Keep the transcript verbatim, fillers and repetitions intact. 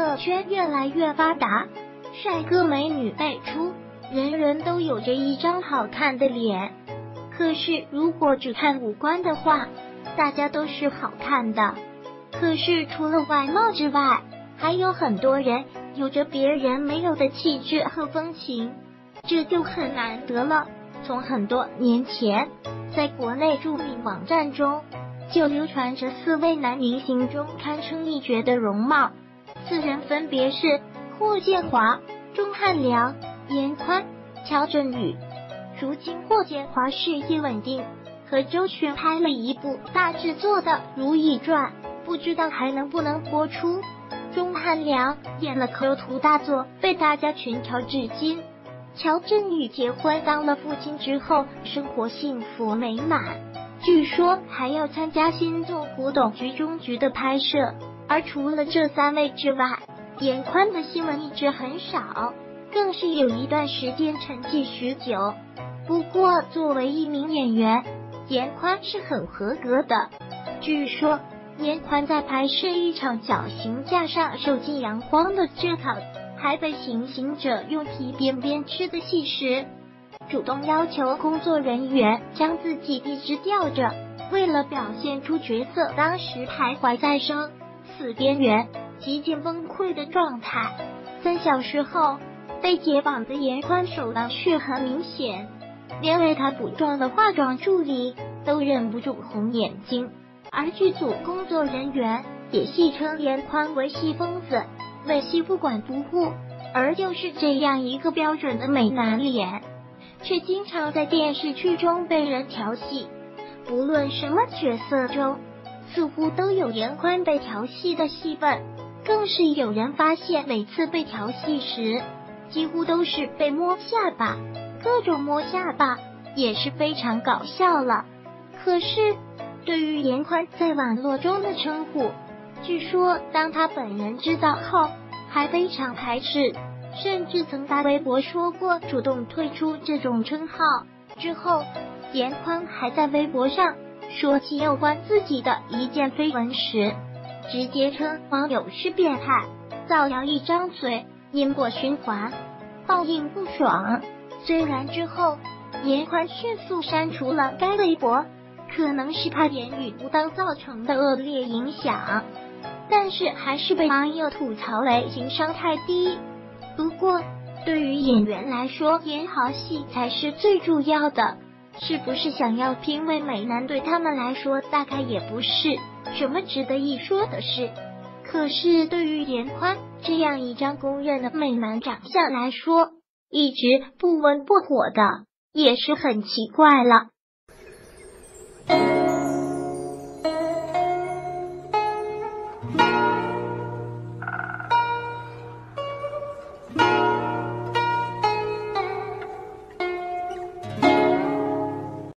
色圈越来越发达，帅哥美女辈出，人人都有着一张好看的脸。可是如果只看五官的话，大家都是好看的。可是除了外貌之外，还有很多人有着别人没有的气质和风情，这就很难得了。从很多年前，在国内著名网站中就流传着四位男明星中堪称一绝的容貌，四人分别是霍建华、钟汉良、严宽、乔振宇。如今霍建华事业稳定，和周迅拍了一部大制作的《如懿传》，不知道还能不能播出。钟汉良演了口图大作，被大家群嘲至今。乔振宇结婚当了父亲之后，生活幸福美满，据说还要参加新作《古董局中局》的拍摄。而除了这三位之外，严宽的新闻一直很少，更是有一段时间沉寂许久。不过作为一名演员，严宽是很合格的。据说严宽在拍摄一场绞刑架上受尽阳光的炙烤，还被行刑者用皮鞭鞭笞的戏时，主动要求工作人员将自己一直吊着，为了表现出角色当时徘徊在生死边缘、极尽崩溃的状态。三小时后，被解绑的严宽手上血痕明显，连为他补妆的化妆助理都忍不住红眼睛。而剧组工作人员也戏称严宽为戏疯子，为戏不管不顾。而就是这样一个标准的美男脸，却经常在电视剧中被人调戏。不论什么角色中，似乎都有严宽被调戏的戏份。更是有人发现，每次被调戏时，几乎都是被摸下巴，各种摸下巴也是非常搞笑了。可是对于严宽在网络中的称呼，据说当他本人知道后还非常排斥，甚至曾发微博说过主动退出这种称号。之后严宽还在微博上说起有关自己的一件绯闻时，直接称网友是变态，造谣一张嘴，因果循环，报应不爽。虽然之后严宽迅速删除了该微博，可能是怕言语不当造成的恶劣影响，但是还是被网友吐槽为情商太低。不过对于演员来说，演好戏才是最重要的，是不是想要评为美男对他们来说大概也不是什么值得一说的事。可是对于严宽这样一张公认的美男长相来说，一直不温不火的也是很奇怪了。